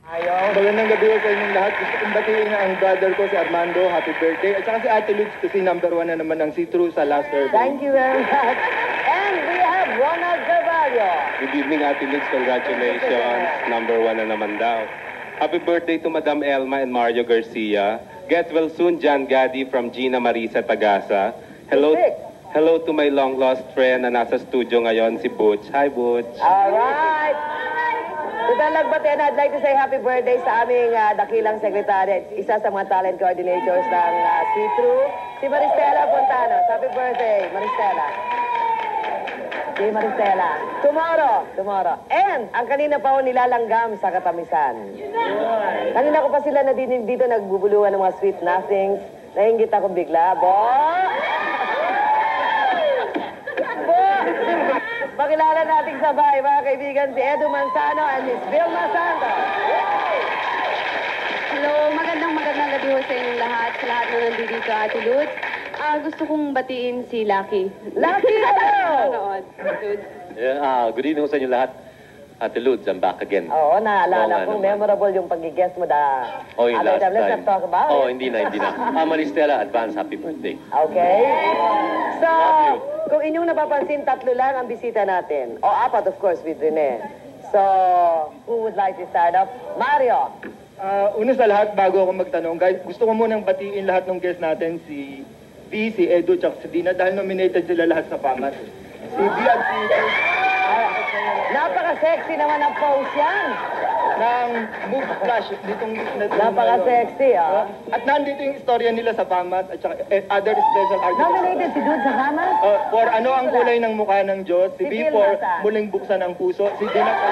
Ayaw. Magandang gabi sa inyong lahat. Gusto kong batiin ang brother ko si Armando. Happy birthday. At saka si Ate Luz kasi number 1 na naman ang see-through sa last survey. Thank you very much. And we have Ronald Carvalho. Good evening, Ate Luz. Congratulations. Number 1 na naman daw. Happy birthday to Madam Elma and Mario Garcia. Get well soon, John Gaddy from Gina Marisa Tagasa. Hello to my long-lost friend na nasa studio ngayon, si Butch. Hi, Butch. Alright. Tutang Lagbaten, I'd like to say happy birthday sa aming dakilang sekretary, isa sa mga talent coordinators ng see-through, si Maristela Fontano. Happy birthday, Maristela. Si Maristela. Tomorrow. And ang kanina pa ho nilalanggam sa katamisan. Kanina ko pa sila na dito nagbubuluhan ng mga sweet nothings. Nainggit ako bigla. Pakilala nating sabay, mga kaibigan, si Manzano and Miss Vilma Santos. Hello, magandang gabi ho sa inyong lahat. Sa lahat na nandito, Ate Luz. Gusto kong batiin si Lucky. Lucky, hello! Good evening sa inyong lahat. Ate Luz, I'm back again. Oo, naalala kong memorable yung pag-guest mo yung last time. Let's talk about it. Hindi na. Maristela, advance happy birthday. Okay. So, kung inyong napapansin, 3 lang ang bisita natin. O 4, of course, with Rene. So, who would like to start off? Mario. Una sa lahat, bago ako magtanong, guys, gusto ko munang batiin lahat ng guests natin, si V, si Edu, at si Dina, dahil nominated sila lahat sa PAMAS. Si V at si... Napaka-sexy naman ang pose yan. Ng move flash, ditong... Napaka-sexy, At nandito yung istorya nila sa PAMAS at saka other special articles. Nominated si Dude sa PAMAS? For ano ang kulay ng mukha ng Diyos, si V for muling buksan ang puso, si Dina for...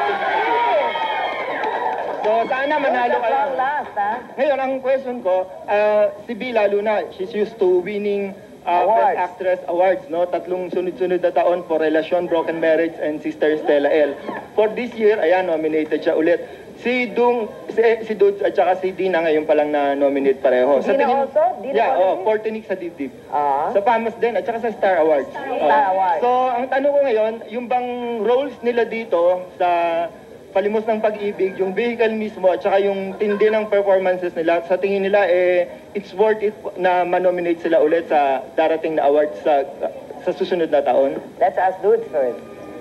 So, sana manalo kayo. Ngayon, ang question ko, si B lalo na, she's used to winning Best Actress Awards, no? 3 sunod-sunod na taon for Relasyon, Broken Marriage, and Sister Stella L. For this year, ayan, nominated siya ulit. Si Dudes at saka si Dina ngayon palang na-nominate pareho. Dina also? For Tinik sa Dibdib. Sa PAMAS din, at saka sa Star Awards. Star Awards. So, ang tanong ko ngayon, yung bang roles nila dito sa Palimos ng Pag-ibig, yung vehicle mismo at saka yung tindi ng performances nila, sa tingin nila, it's worth it na ma-nominate sila ulit sa darating na awards sa susunod na taon? Let's ask Dudes first.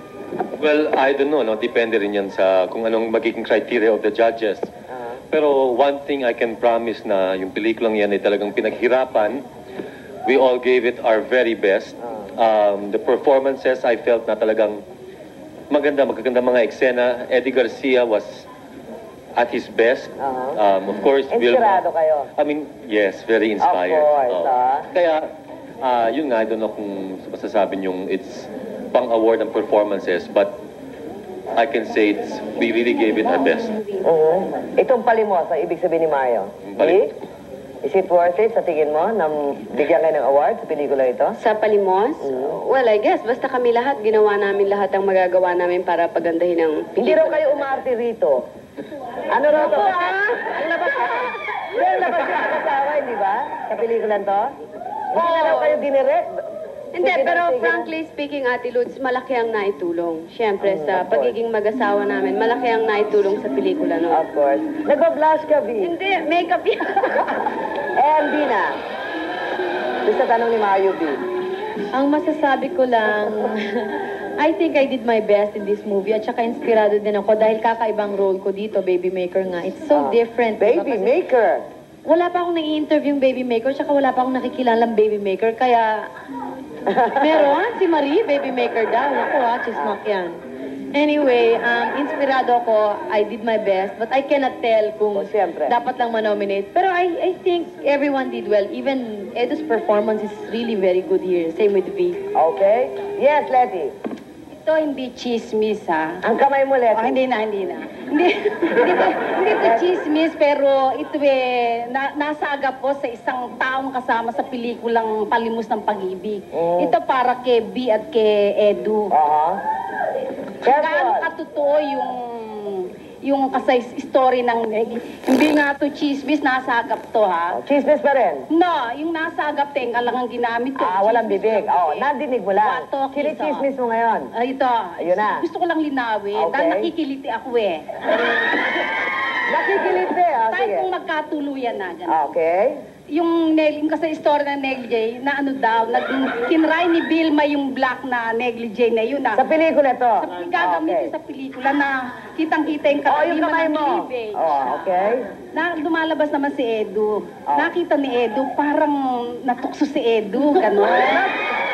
Well, I don't know, no? Depende rin yan sa kung anong magiging criteria of the judges. Pero one thing I can promise na yung pelikulang yan ay talagang pinaghirapan. We all gave it our very best. The performances, I felt na talagang magaganda mga eksena. Eddie Garcia was at his best. Of course, Inspirado kayo? I mean, yes, very inspired. Of course, Kaya, yun nga, I don't know kung masasabi niyong it's pang-award ng performances, but I can say we really gave it our best. Itong Palimos, ang ibig sabihin ni Mario. Is it worth it sa tingin mo na bigyan kayo ng award sa pelikula ito? Sa Palimos? Well, I guess, basta kami lahat, ginawa namin lahat ang magagawa namin para pagandahin ang pelikula. Hindi raw kayo umarte rito. Ano raw to? Ang labas yung kasawa, hindi ba? Sa pelikulan to? Hindi na raw kayo dinirect? Hindi, pero frankly speaking, Ate Luz, malaki ang naitulong. Siyempre, sa pagiging mag-asawa namin, malaki ang naitulong sa pelikula, no? Of course. Nagpa-blush ka, B? Hindi, makeup yan. And Dina, doon sa tanong ni Mario, B. Ang masasabi ko lang, I think I did my best in this movie at saka inspirado din ako dahil kakaibang role ko dito, baby maker nga. It's so different. Baby maker? Wala pa akong nai-interview yung baby maker tsaka wala pa akong nakikilalang baby maker kaya meron si Marie, baby maker daw. Ako chismak yan. Anyway, inspirado ako. I did my best but I cannot tell kung dapat lang ma-nominate. Pero I think everyone did well. Even Edu's performance is really very good here. Same with V. Okay. Yes, Letty. Ito hindi chismis, ha? Ang kamay mo, Letty. Hindi na. Hindi ito chismis, pero ito nasagap po sa isang taong kasama sa pelikulang Palimos ng Pag-ibig. Ito para kay B at kay Edu. Gaano katotoo yung story ng hindi nga to chismis, nasagap to, ha? Chismis pa rin? No, yung nasagap, tenga lang ang ginamit ko. Walang bibig. Nandinig mo lang. Chismis mo ngayon? Ito. Ayun na. Gusto ko lang linawin. Dahil nakikiliti ako, Nakikilit eh. Time kung magkatuluyan na. Ganun. Okay. Yung kasi story ng negligee na ano daw, kinry ni Vilma yung black na negligee na yun Sa pelikula to? Gagamitin sa pelikula na kitang-kita yung yung kamay mo. Okay. Na lumalabas naman si Edu. Nakita ni Edu, parang natukso si Edu, gano'n.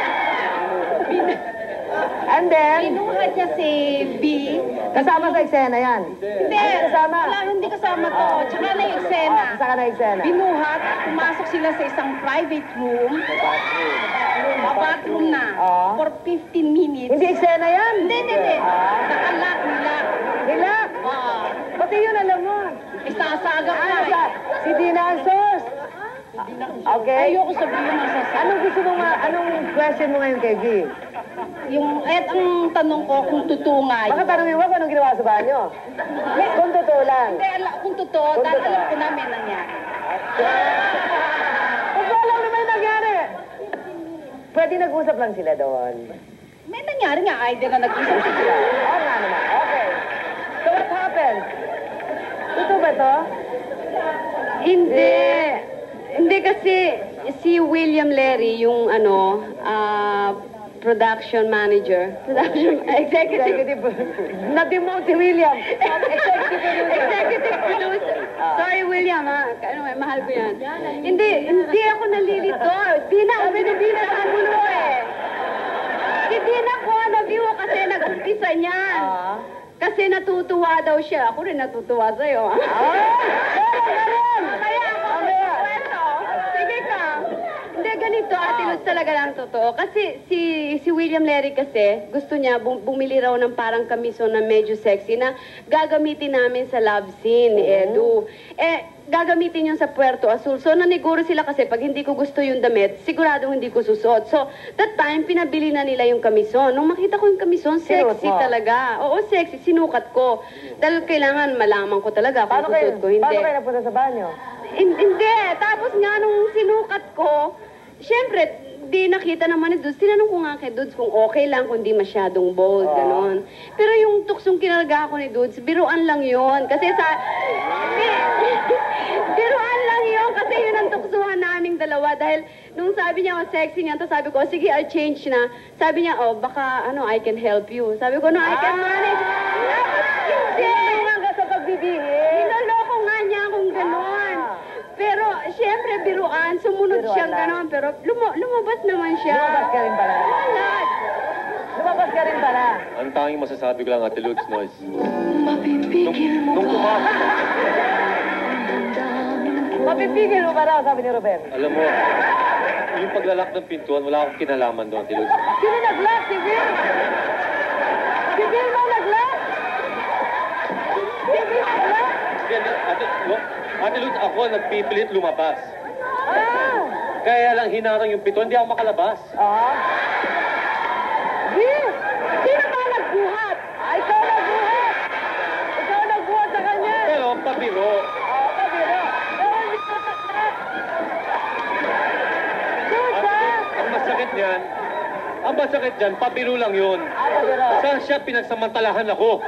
And then? Pinuhat niya si B. Kasama sa eksena yan? Hindi. Kasama? Wala, hindi kasama to. Tsaka na yung eksena. Saka na eksena? Binuhat, pumasok sila sa isang private room. Bathroom na. For 15 minutes. Hindi eksena yan? Hindi. Nakalak nila. Nilak? Pati yun alam mo. Isasaga ka. Si Dina ang source. Okay. Ayoko sabihin masasaga. Anong question mo ngayon kay V? Ang tanong ko kung totoo nga yun. Baka tanongin mo kung anong ginawa sa banyo. Kung totoo lang. Hindi, kung totoo, dahil alam ko na may nangyari. Kung alam na may nangyari. Pwede nag-usap lang sila doon. May nangyari nga, either na nag-usap sila. Oo nga naman. Okay. So what happened? Totoo ba to? Hindi. Hindi kasi si William Larry, yung production manager. Executive. Na-demote si William. Executive producer. Sorry, William, ha? Mahal ko yan. Hindi ako nalilito. Dina sa gulo eh. Si Dina ko na-view kasi nag-umpisa niyan. Kasi natutuwa daw siya. Ako rin natutuwa sa'yo. Kaya ako, kwento. Sige ka. Hindi, ganito, Ate Luz, talaga lang totoo. Kasi si William Larry kasi, gusto niya bumili raw ng parang kamiso na medyo sexy na gagamitin namin sa love scene ni Edu. Gagamitin yun sa Puerto Azul. So, naniguro sila kasi pag hindi ko gusto yung damit, siguradong hindi ko susot. So, that time, pinabili na nila yung kamison. Nung makita ko yung kamison, sexy talaga. Oo, sexy. Sinukat ko. Dahil kailangan malaman ko talaga kung susot ko. Hindi. Paano kayo napunta sa banyo? Hindi. Tapos nga, nung sinukat ko, syempre, di nakita naman ni Dudes. Tinanong ko nga kay Dudes kung okay lang, kung di masyadong bold, gano'n. Pero yung tuksong kinalaga ko ni Dudes, biruan lang yon. Kasi biruan lang yon. Kasi yun ang tuksuhan naming dalawa. Dahil nung sabi niya, sexy niya, tapos sabi ko, sige, I'll change na. Sabi niya, baka, I can help you. Sabi ko, no, I can manage. Hindi. Tulungan ka sa pagbibihis. Nilaloko nga niya akong gano'n. Pero, siyempre, biruan, sumunod siyang gano'n. Pero, lumabas naman siya. Lumabas ka rin pala. Lumabas ka rin pala. Ang tanging masasabi ko lang, Ate Luz, Noise. Nung pumasok. Mapipigil mo ba raw, sabi ni Robert? Alam mo, yung paglalak ng pintuan, wala akong kinalaman doon, Ate Luz. Sino nag-lock? Si Vil? Si Vil mo nag-lock? Si Vil nag-lock? Ate Luz, ako nagpipilit lumabas. Kaya lang hinarang yung pintuan, hindi ako makalabas. Vil! Sino ba nagbuhat? Ikaw nagbuhat! Ikaw nagbuhat sa kanya! Pero pabiro. Pabiro. Pero hindi ka nag-lock. Ang masakit dyan, pabiro lang yun. Pabiro. Saan siya pinagsamantalahan ako?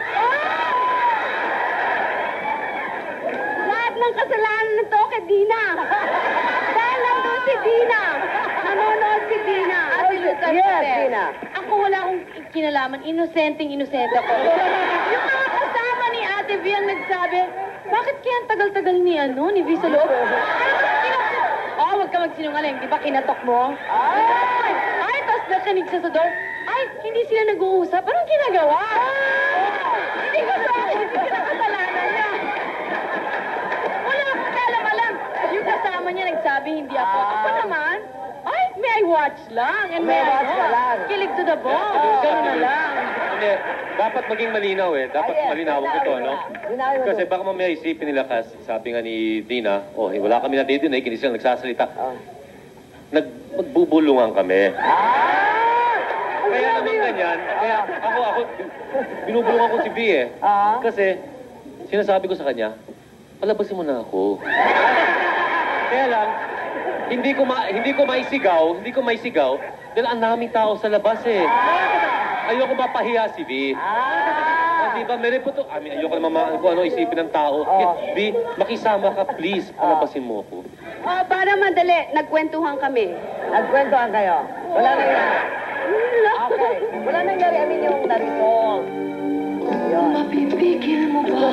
Lahat ng kasalanan na to kay Dina. Dahil nandun si Dina. Nanonood si Dina. Yes, Dina. Ako wala akong kinalaman. Inosente ako. Yung mga kasama ni Ate V ang nagsabi, bakit kaya ang tagal-tagal ni V sa loob? Huwag ka magsinungaling. Di ba kinatok mo? Ay, tapos nakinig siya sa door. Ay, hindi sila nag-uusap. Anong ginagawa? Hindi ko sa akin. Hindi ka nakasalanan niya. Wala akong alam. Yung kasama niya nagsabi, hindi ako. Ako naman, ay, may I watch lang. And May watch ka lang. Kilig to the bone. Gano'n na lang. Hindi, dapat maging malinaw eh. Dapat malinaw ito, no? Linawin mo Kasi to. baka mamaya isipin nila sabi nga ni Dina, wala kami nadidinig, hindi sila nagsasalita. Magbubulungan kami. Kaya naman ganyan, kaya ako, binubulungan ko si B eh. Kasi, sinasabi ko sa kanya, palabasin mo na ako. Kaya lang, hindi ko maisigaw, dahil ang daming tao sa labas eh. Ayoko mapahiya si B. di ba? May reputo. Ayoko naman kung ano isipin ng tao. B, makisama ka, please. Palabasin mo ako. Para madali, nagkwentuhan kami. Nagkwentuhan kayo. Wala nangyari. Okay. Wala nangyari. Amin yung narito. Yun. Mapipigil mo ba?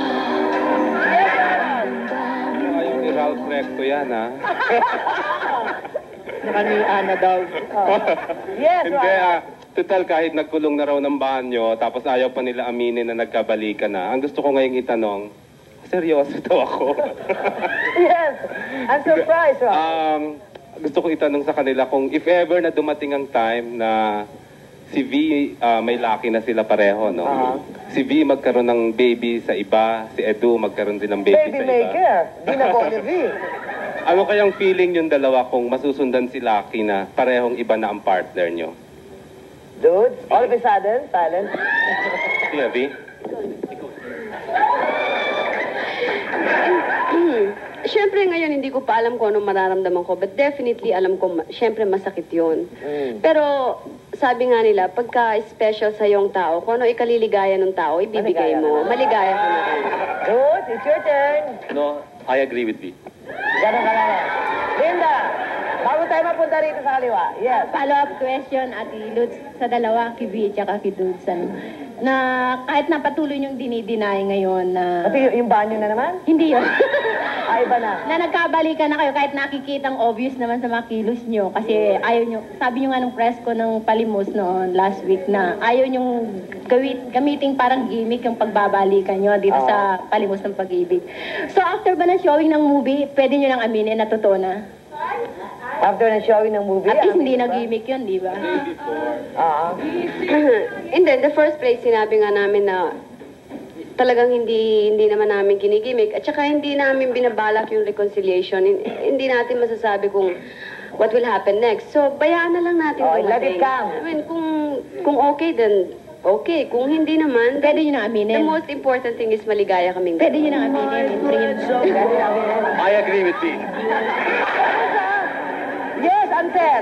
Yung ni Ralph Recto yan, ha? Saka ni Ana daw. Yes, Hindi, total kahit nagkulong na raw ng banyo, tapos ayaw pa nila aminin na nagkabalikan na. Ang gusto ko ngayong itanong, seryoso daw ako. Yes. I'm surprised, Gusto ko itanong sa kanila kung if ever na dumating ang time na si V, may laki na sila pareho, no? Si V magkaroon ng baby sa iba, si Edu magkaroon din ng baby baby sa iba. maker. Dina Bonnevie. Ano kayang feeling yung dalawa kung masusundan si Lucky na parehong iba na ang partner nyo? Dude, all of a sudden, silence. Sige, V. Siyempre ngayon hindi ko pa alam kung anong mararamdaman ko, but definitely alam ko, siyempre masakit yun. Pero sabi nga nila, pagka special sa yung tao, kung ano ikaliligaya ng tao, ibibigay mo. Maligaya ka na rin. Dude, it's your turn. No, I agree with V. Ganun ka lang. Linda, bago tayo mapunta rito sa kaliwa. Yes. Follow-up question, Ate Lutz, sa dalawa, kay V at kay Dudes, na kahit na patuloy niyong dinideny ngayon na... Pati yung banyo na naman? Hindi yun. Iba na. Na nagkabalikan na kayo kahit nakikitang obvious naman sa mga kilos niyo kasi ayaw niyo, sabi niyo nga nung press ko ng Palimos noon last week na ayaw niyong gamiting parang gimmick yung pagbabalikan niyo dito sa Palimos ng Pag-ibig. So after ba ng showing ng movie, pwede niyo nang aminin na totoo na? After na showing ng movie? At least hindi na gimmick yun, di ba? And then, the first place, sinabi nga namin na talagang hindi naman namin kinigimik. At saka hindi namin binabalak yung reconciliation. Hindi natin masasabi kung what will happen next. So, bayaan na lang natin. Let it come. I mean, kung okay, then okay. Kung hindi naman, Pwede nyo na aminin. the most important thing is maligaya kaming Pwede nyo na aminin. I agree with V. Yes, Ansel.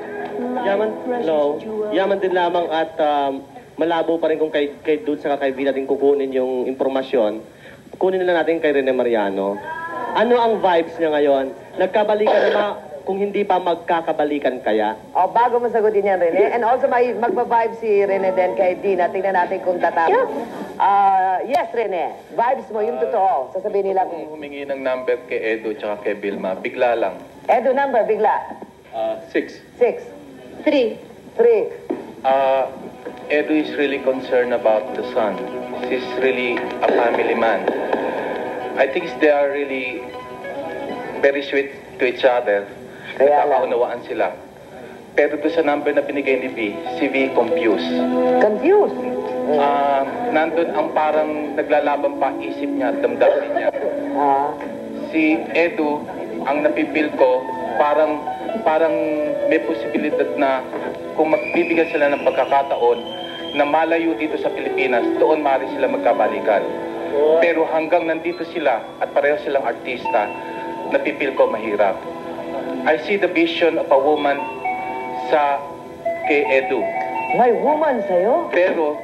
Yaman din lamang at malabo pa rin kung kay Dude sa kay V natin kukunin yung impormasyon. Kunin na natin kay Rene Mariano. Ano ang vibes niya ngayon? Nagkabalikan na kung hindi pa magkakabalikan kaya? Bago mo sagutin yan, Rene. And also, magbabibe si Rene din kay Dina. Tingnan natin kung tatapos. Yes, Rene. Vibes mo, yung totoo. Sasabihin nila. Kung humingi ng number kay Edo tsaka kay Vilma, bigla lang. Edo number, bigla. 6. 6. 3. 3. Edo is really concerned about the son. He's really a family man. I think they are really very sweet to each other. Kaya lang. Nagkakaunawaan sila. Pero doon sa number na binigay ni V, si V confused. Confused. Nandun ang parang naglalaban pa isip niya at damdamin niya. Si Edo, ang napipil ko, parang may posibilidad na kung magbibigyan sila ng pagkakataon na malayo dito sa Pilipinas, doon maaari sila magkabalikan. Pero hanggang nandito sila at pareho silang artista, napipil ko mahirap. I see the vision of a woman sa kay Edu. May woman sa'yo? Pero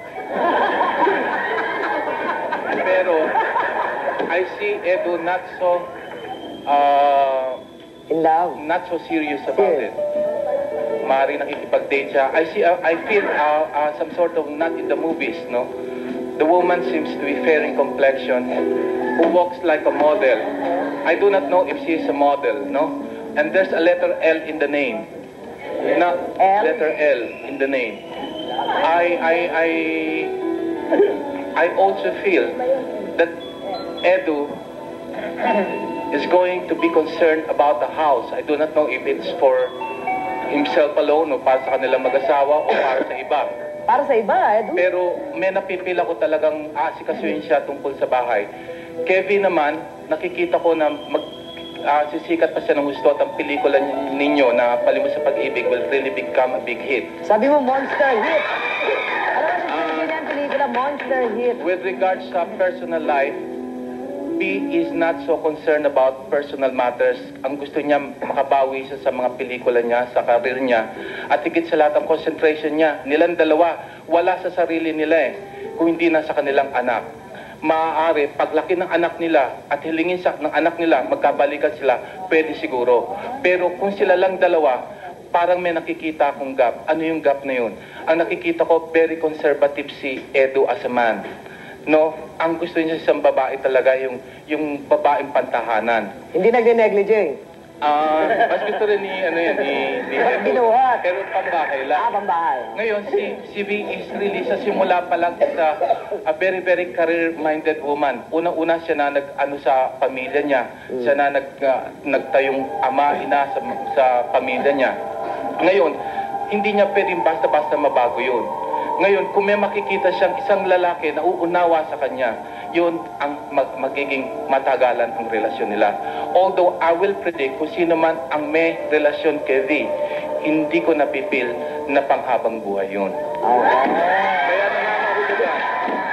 I see Edu not so In love. not so serious about it. Maaaring nakikipag-date siya. I feel some sort of not in the movies, no? The woman seems to be fair in complexion, who walks like a model. I do not know if she is a model, no? And there's a letter L in the name. Not L? letter L in the name. I also feel that Edu is going to be concerned about the house. I do not know if it's for himself alone o para sa kanilang mag-asawa o para sa iba. Para sa iba, Edu. Pero may napipila ko talagang aasikasuhin siya tungkol sa bahay. Kevin naman, nakikita ko na sisikat pa siya ng gusto at ang pelikula ninyo na Palimos sa Pag-ibig will really become a big hit. Sabi mo, monster hit. Ano ba sasabihin niya ang pelikula? Monster hit. With regards sa personal life, B is not so concerned about personal matters. Ang gusto niya makabawi siya sa mga pelikula niya, sa karir niya. At higit sa lahat ang concentration niya. Nilang dalawa, wala sa sarili nila eh. kung hindi na sa kanilang anak. Maaari, paglaki ng anak nila at hilingin ng anak nila, magkabalikan sila, pwede siguro. Pero kung sila lang dalawa, parang may nakikita akong gap. Ano yung gap na yun? Ang nakikita ko, very conservative si Edu as a man. No, ang gusto niya sa isang babae talaga yung babaeng pantahanan. Hindi nag-negligee. Mas gusto rin ni Edu. Binuhat. Pero pambahay lang. Pambahay. Ngayon, si V is really sa simula pa lang isa a very, very career-minded woman. Unang-una siya na nag-ano sa pamilya niya. Siya na nagtayong ama, ina sa pamilya niya. Ngayon, hindi niya pwedeng basta-basta mabago yun. Ngayon, kung may makikita siyang isang lalaki na uunawa sa kanya, yun ang magiging matagalan ang relasyon nila. Although I will predict kung sino man ang may relasyon kay V, hindi ko napipil na panghabang buhay yun. Kaya nangangahulugan.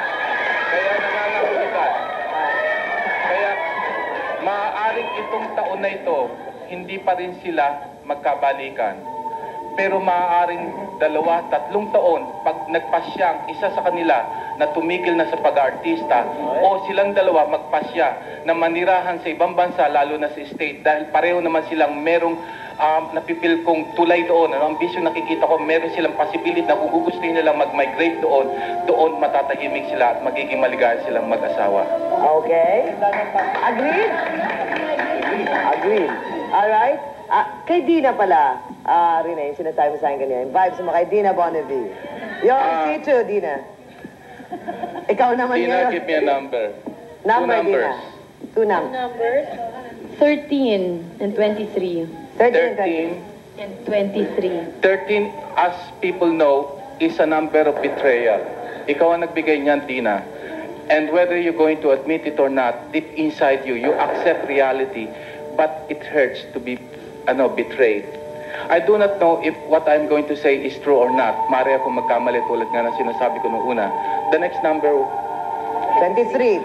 Kaya maaaring itong taon na ito, hindi pa rin sila magkabalikan. Pero maaaring 2-3 taon, pag nagpasyang isa sa kanila na tumigil na sa pag-aartista, o silang dalawa magpasya na manirahan sa ibang bansa, lalo na sa state, dahil pareho naman silang merong napipil kong tulay doon. Ang ambisyon nakikita ko, meron silang possibility na kung gugustuhin nilang mag-migrate doon matatahimik sila at magiging maligaya silang mag-asawa. Okay. Agreed? Agreed. Alright. Kay Dina pala, Rina, yung sinasabi mo sa akin kanina, yung vibes mo kay Dina Bonnevie. Yung C2, Dina. Ikaw naman Dina, yun. give me a number. Number, 2 numbers. Dina. 2 numbers. 13 and 23. 13 And 23. 13, as people know, is a number of betrayal. Ikaw ang nagbigay niyan, Dina. And whether you're going to admit it or not, deep inside you, you accept reality, but it hurts to be betrayed. I do not know if what I'm going to say is true or not. Mari ako magkamali tulad nga na sinasabi ko noong una. The next number, 23.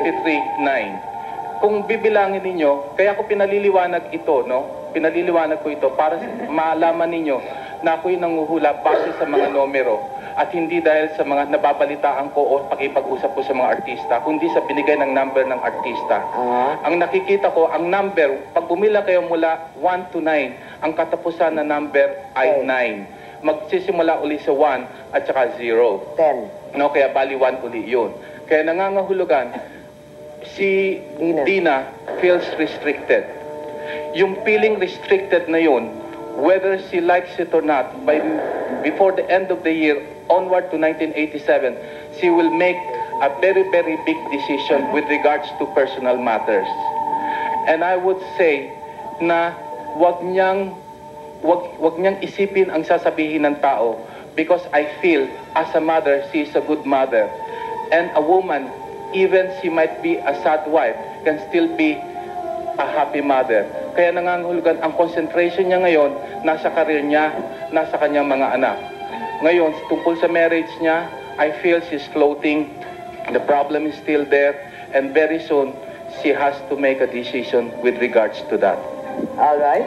9. Kung bibilangin ninyo, kaya ko pinaliliwanag ito, no? Pinaliliwanag ko ito para malaman ninyo na ako'y nanguhula base sa mga numero at hindi dahil sa mga nababalitaan ko o pakipag-usap ko sa mga artista, kundi sa binigay ng number ng artista. Ang nakikita ko, ang number, pag bumila kayo mula 1 to 9, ang katapusan na number ay 9. Magsisimula uli sa 1 at saka 0. 10. No, kaya bali 1 uli yun. Kaya nangangahulugan, si Dina feels restricted. Yung feeling restricted na yun, whether she likes it or not, before the end of the year, onward to 1987, she will make a very, very big decision with regards to personal matters. And I would say na wag niyang isipin ang sasabihin ng tao, because I feel as a mother, she is a good mother. And a woman, even she might be a sad wife, can still be a happy mother. Kaya nangangahulugan ang concentration niya ngayon, nasa career niya, nasa kanyang mga anak. Ngayon, tungkol sa marriage niya, I feel she's floating. The problem is still there. And very soon, she has to make a decision with regards to that. Alright.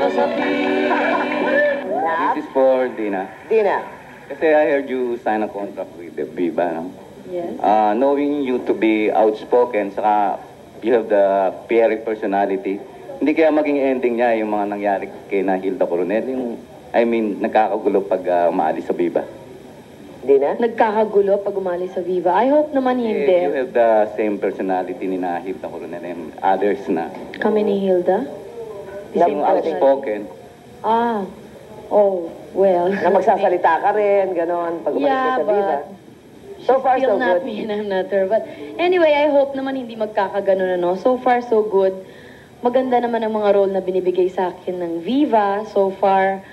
This is for Dina. Dina. Kasi I heard you sign a contract with the Viva, no? Yes. Knowing you to be outspoken, saka you have the fiery personality, hindi kaya maging ending niya yung mga nangyari kay na Hilda Coronel, nagkakagulo pag umaalis sa Viva? Dina? Nagkakagulo pag umalis sa Viva. I hope naman hindi. You have the same personality ni na Hilda Coronel and others na. Kami ni Hilda? Yung outspoken. Well. Na magsasalita ka rin, ganon, pag umalis ka sa Viva. So far, so Still not good. me and I'm not her. But anyway, I hope naman hindi magkakaganon, ano. So far, so good. Maganda naman ang mga role na binibigay sa akin ng Viva. So far,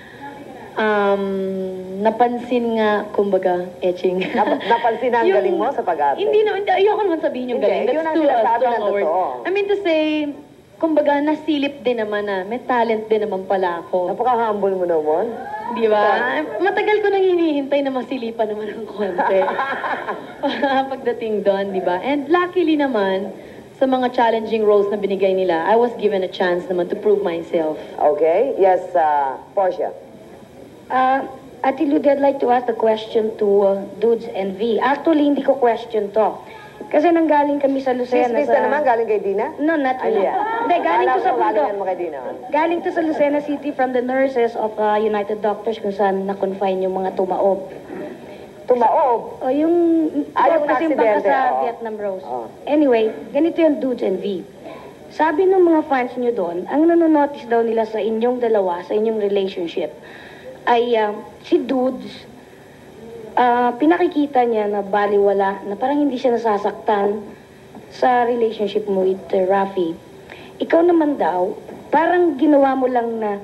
napansin nga, kumbaga, etching. Napansin na ang galing mo sa pag-arte? Hindi, ayoko naman sabihin yung galing. Yun That's ang too sinasabi strong ng a word. totoo. I mean to say, kumbaga, nasilip din naman na. May talent din naman pala ako. Napaka-humble mo naman. Di ba? Matagal ko nang hinihintay na masilipan naman ng konti. Pagdating doon, di ba? And luckily naman, sa mga challenging roles na binigay nila, I was given a chance naman to prove myself. Okay. Yes, Portia. Ate Ludi, I'd like to ask the question to Dudes and V. Actually, hindi ko question to. Kasi nanggaling kami sa Lucena Chismis na naman, galing kay Dina? No, not really. Hindi, galing to sa bundok. Galing to sa Lucena City from the nurses of United Doctors kung saan na-confine yung mga tumaob. Tumaob? O, yung... Yung kasi yung bangka sa Vietnam Rose. Anyway, ganito yung Dudes and V. Sabi ng mga fans nyo doon, ang nanonotice daw nila sa inyong dalawa, sa inyong relationship, ay si Dudes, pinakikita niya na baliwala, na parang hindi siya nasasaktan sa relationship mo with Rafi. Ikaw naman daw, parang ginawa mo lang na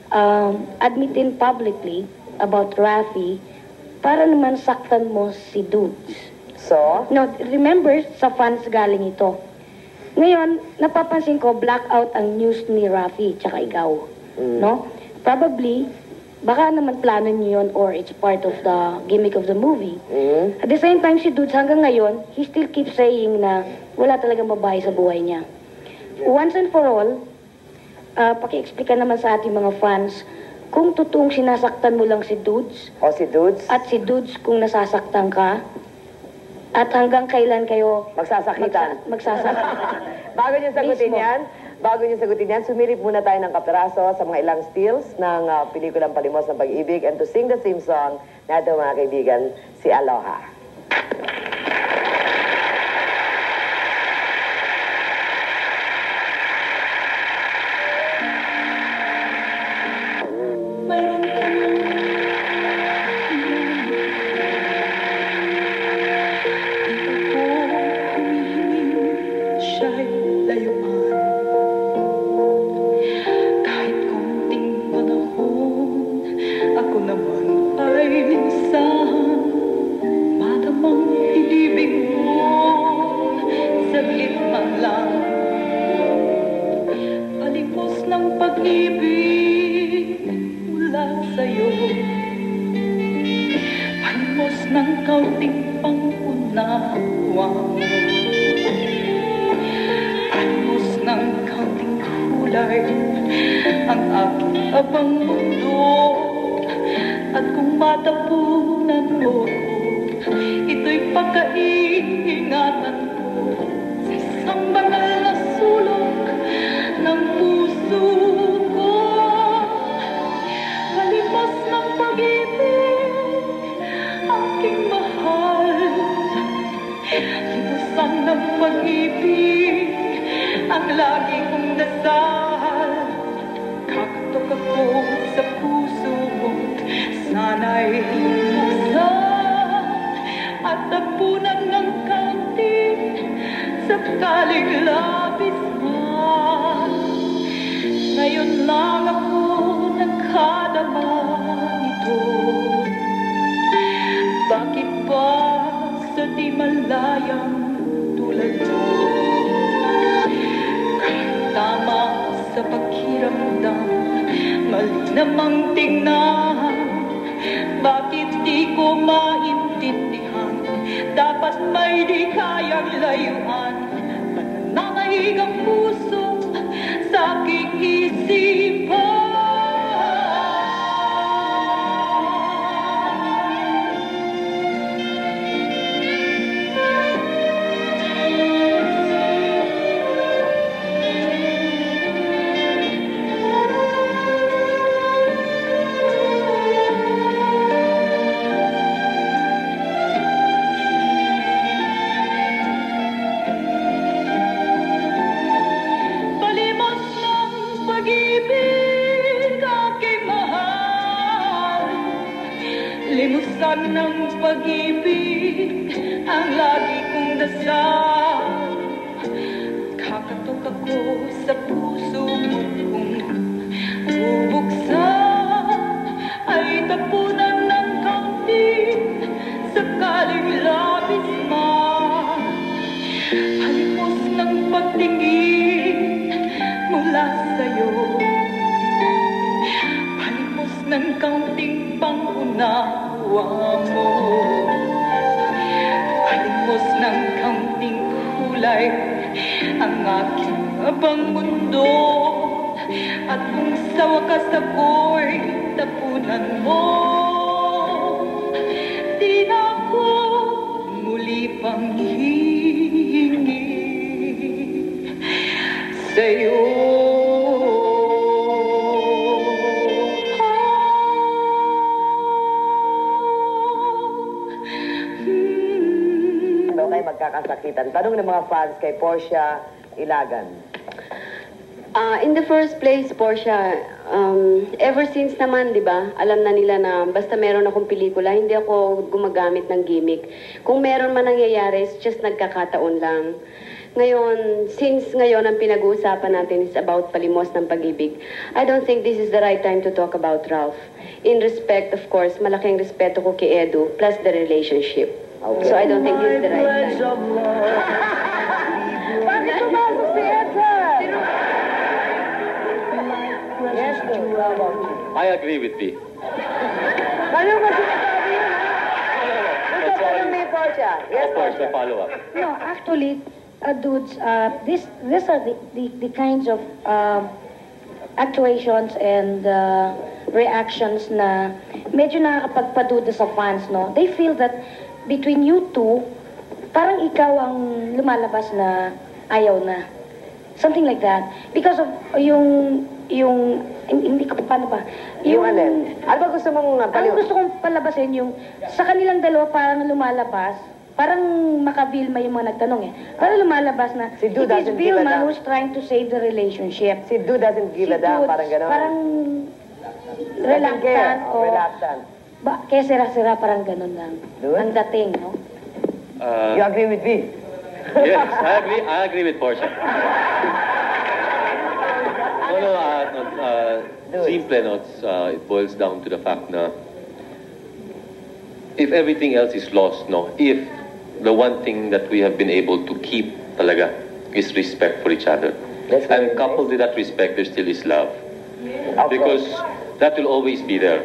admitin publicly about Rafi para naman saktan mo si Dudes. So? No, remember, sa fans galing ito. Ngayon, napapansin ko, blackout ang news ni Rafi, tsaka ikaw. No? Probably, baka naman plano niyo yun or it's part of the gimmick of the movie. At the same time, si Dudes hanggang ngayon, he still keeps saying na wala talagang babae sa buhay niya. Once and for all, paki-explica naman sa ating mga fans kung totoong sinasaktan mo lang si Dudes. O si Dudes? At si Dudes kung nasasaktan ka. At hanggang kailan kayo magsasakitan? Bago niyo sagutin yan, sumilip muna tayo ng kaperaso sa mga ilang stills ng pelikulang Palimos ng Pag-ibig, and to sing the theme song, natin mga kaibigan, si Aloha. At kung sa wakas ako'y tapunan mo, pang hihingi sa'yo. Ano kayo magkakasakitan? Tanong ng mga fans kay Portia Ilagan. In the first place, Portia, ever since naman, di ba, alam na nila na basta meron akong pelikula, hindi ako gumagamit ng gimmick. Kung meron man nangyayari, it's just nagkakataon lang. Ngayon, since ngayon ang pinag-uusapan natin is about Palimos ng Pag-ibig, I don't think this is the right time to talk about Ralph. In respect, of course, malaking respeto ko kay Edu, plus the relationship. Okay. So I don't think this is the right time. Bakit tumasok si Edgar? Yes, I agree with thee. Ano ba sinasabi yun, ha? Gusto ko lang may Portia. Yes, Of course, Portia. may follow-up. No, actually, dudes, these are the kinds of actuations and reactions na medyo nakakapagpaduda sa fans, no? They feel that between you two, parang ikaw ang lumalabas na ayaw na. Something like that. Because of yung hindi ko paano ba? Yung alin? Ano ba gusto mong Ang gusto kong palabasin yung sa kanilang dalawa parang lumalabas, parang maka-Vilma yung mga nagtanong eh. Parang lumalabas na Si Du it is doesn't give a Vilma damn. who's trying to save the relationship. Si Du doesn't give a damn, Dudes, parang gano'n. Parang Doesn't care. reluctant o Reluctant. kaya sira-sira parang ganun lang. Dude? Ang dating, no? You agree with me? Yes, I agree with Portia. Simple, no? It boils down to the fact na if everything else is lost, no? If the one thing that we have been able to keep talaga is respect for each other. That's very And coupled with that respect, there still is love. Because that will always be there.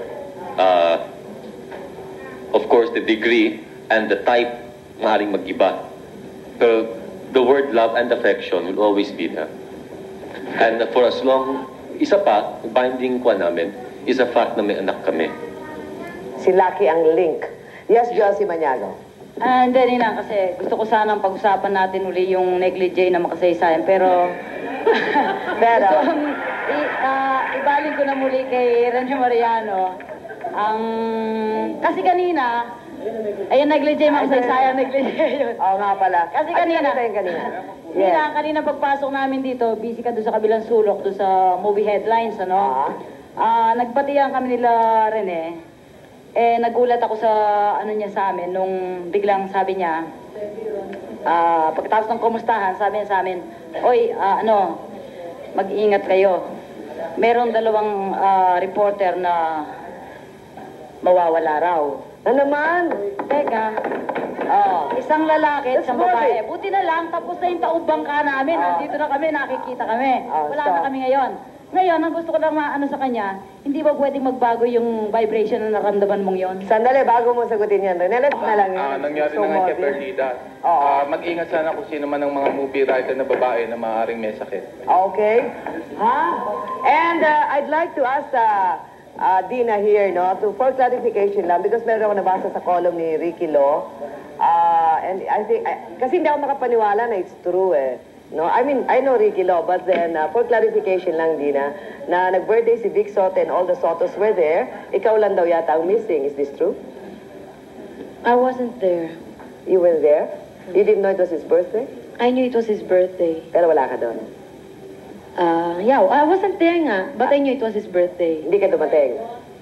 Of course, the degree and the type maaaring mag-iba. Pero the word love and affection will always be there. And for as long, isa pa, binding kwa namin, is a fact na may anak kami. Si Lucky ang link. Yes, Josie Maniago. Hindi na kasi gusto ko sanang pag-usapan natin uli yung negligee na makasaysayan. Pero Pero, ibaling ko na muli kay Renzo Mariano. Kasi kanina, ayun negligee makasaysayan, negligee yun. oo nga pala. Kasi kanina, Yes. kanina pagpasok namin dito, busy ka doon sa kabilang sulok, doon sa movie headlines, ano? Nagbatihan kami nila Rene. Nagulat ako sa ano niya sa amin nung biglang sabi niya, pagkatapos ng kumustahan, sabi niya sa amin, oy, mag-iingat kayo. Meron dalawang reporter na mawawala raw. Na naman? Teka, isang lalaki at isang babae. Buti na lang, tapos na yung taubang ka namin. Nandito na kami, nakikita kami. Wala na kami ngayon. Ngayon, ang gusto ko lang maano sa kanya, hindi ba pwedeng magbago yung vibration na naramdaman mong yon? Sandali, bago mo sagutin yan. Renelet na lang yun. Nangyari na nga kay Perdida. Mag-ingat sana kung sino man ang mga movie writer na babae na maaaring may sakit. Okay. And I'd like to ask Dina here, no, for clarification lang, because meron ako nabasa sa column ni Ricky Lo. And I think, kasi hindi ako makapaniwala na it's true eh. No, I mean, I know Ricky Lo, but then for clarification lang, Dina, na nag-birthday si Vic Soto and all the Sotos were there, ikaw lang daw yata ang missing. Is this true? I wasn't there. You were there? You didn't know it was his birthday? I knew it was his birthday. Pero wala ka doon? Yeah, I wasn't there nga, but I knew it was his birthday. Hindi ka dumating?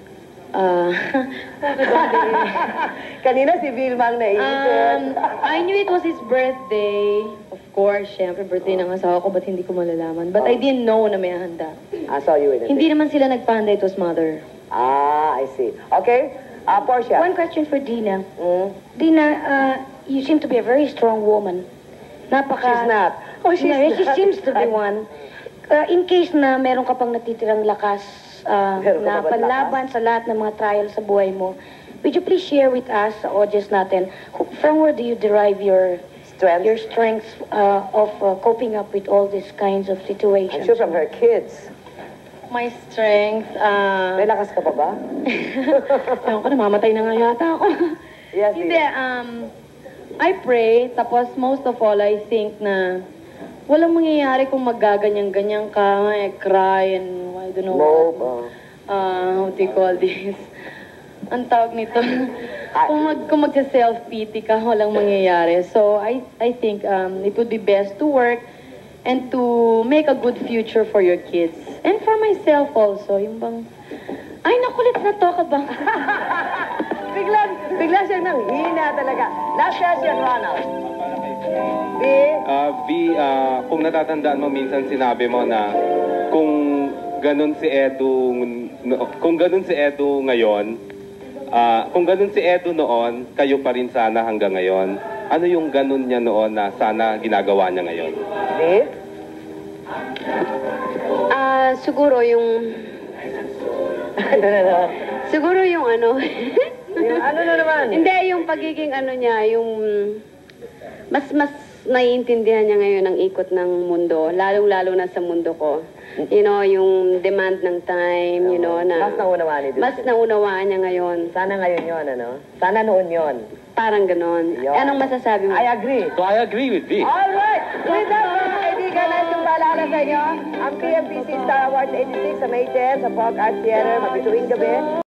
Kanina si Vilma ang naisip. I knew it was his birthday. Of course, syempre, birthday ng asawa ko, ba't hindi ko malalaman? But I didn't know na may handa. I saw you with it. Hindi naman sila nagpahanda, it was mother. I see. Okay. Portia. One question for Dina. Dina, you seem to be a very strong woman. She's not. She seems to be one. In case na meron ka pang natitirang lakas na panlaban sa lahat ng mga trials sa buhay mo, would you please share with us, sa audience natin, from where do you derive your strength of coping up with all these kinds of situations? I'm sure from her kids. My strength, May lakas ka pa ba? Ewan ko, namamatay na nga yata ako. Yes, Hindi, I pray, tapos most of all, I think na walang mangyayari kung maggaganyan-ganyan ka, cry, and I don't know what. What do you call this? Ang tawag nito. kung magsa-self-pity ka, walang mangyayari. So, I think it would be best to work and to make a good future for your kids. And for myself also. Yung bang, ay, nakulit na to ka ba? Bigla siyang nanghina talaga. Last question, Ronald. V, kung natatandaan mo, minsan sinabi mo na kung ganun si Edu ngayon, kung ganun si Edu noon, kayo pa rin sana hanggang ngayon. Ano yung ganun niya noon na sana ginagawa niya ngayon? Liv? Siguro yung... Siguro yung ano... Yung ano na naman? Hindi, yung pagiging ano niya, yung... Mas naiintindihan niya ngayon ang ikot ng mundo, lalong-lalo na sa mundo ko. You know, yung demand ng time, you know, na... Mas naunawaan ni Dulce. Mas naunawaan niya ngayon. Sana ngayon yon, ano? Sana noon yon. Parang ganon. Anong masasabi mo? I agree. So I agree with V. Alright! With that, mga kaibigan, nais kong paalala sa inyo, ang PMPC Star Awards 86 sa May 10 sa Folk Arts Theater, mabituing gabi.